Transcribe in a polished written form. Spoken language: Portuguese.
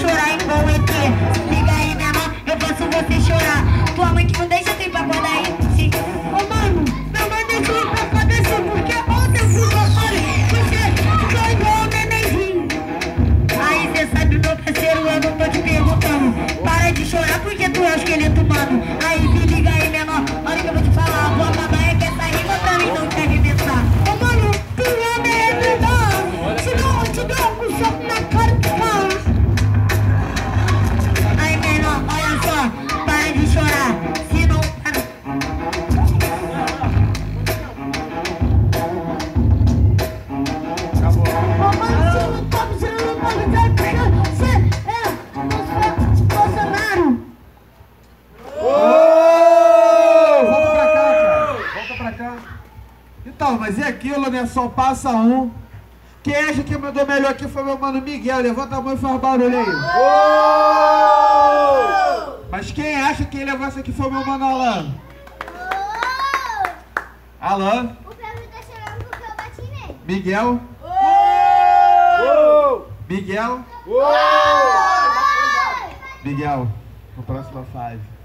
chorar igual ET. Se liga aí, menor, eu faço você chorar. Tua mãe que não deixa tu ir pra acordar aí. Ô mano, meu mãe deixou eu ir pra acordar assim, porque ontem eu fui pra fora. Você ficou igual o nenenzinho. Aí cê sabe, meu parceiro, eu não tô te perguntando. Para de chorar porque tu é o esqueleto, mano. Aí se liga aí, menor, olha que eu vou te falar. Vou acabar é que essa rima pra mim não quer arrebentar. Ô mano, tu vai me arrebentar. Senão eu te dou um soco na cara do cara. Aí, menor, olha só, para de chorar. Se não... Ô mano, você não tá me tirando pra lutar porque você é Bolsonaro. Volta pra cá, cara. Volta pra cá. Então, mas é aquilo, né? Só passa um. Quem acha que mandou melhor aqui foi meu mano Miguel. Levanta a mão e faz barulho aí. Mas quem acha que levou essa aqui foi meu mano Alan? Alan? O Pedro tá chorando porque eu bati nele. Miguel? Miguel? Miguel, na próxima fase.